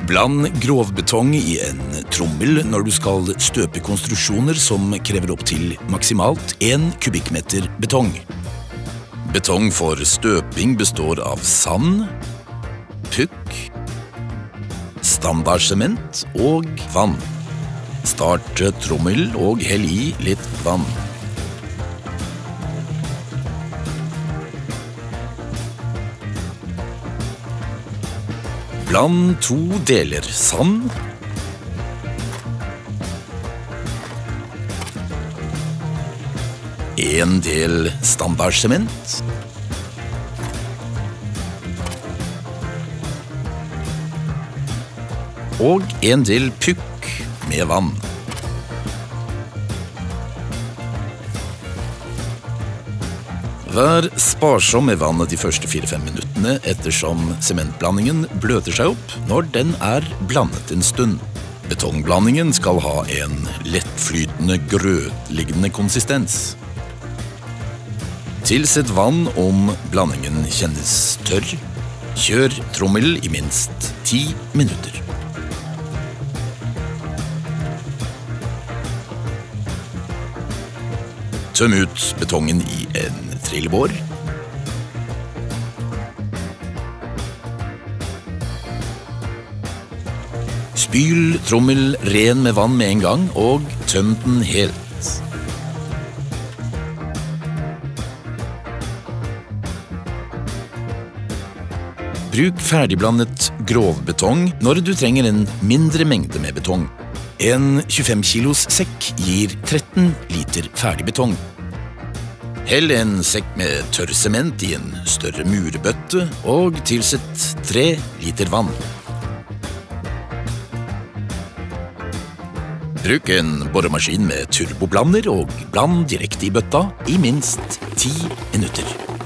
Bland grovbetong i en trommel når du skal støpe konstruksjoner som krever opp til maksimalt 1 kubikkmeter betong. Betong for støping består av sand, pukk, standardsement og vann. Start trommel og hell i litt vann. Bland 2 deler sand, 1 del standardsement, og 1 del pukk med vann. Vær sparsom med vannet de første 4-5 minuttene ettersom sementblandingen bløter seg opp når den er blandet en stund. Betongblandingen skal ha en lettflytende, grøtliggende konsistens. Tilsett vann om blandingen kjennes tørr. Kjør trommel i minst 10 minutter. Tøm ut betongen i en trillebår. Spyl trommel ren med vann med en gang, og tøm den helt. Bruk ferdigblandet grovbetong når du trenger en mindre mengde med betong. En 25 kilos sekk gir 13 liter ferdig betong. Hell en sekk med tørr sement i en større murebøtte og tilsett 3 liter vann. Bruk en boremaskin med turboblander og bland direkte i bøtta i minst 10 minutter.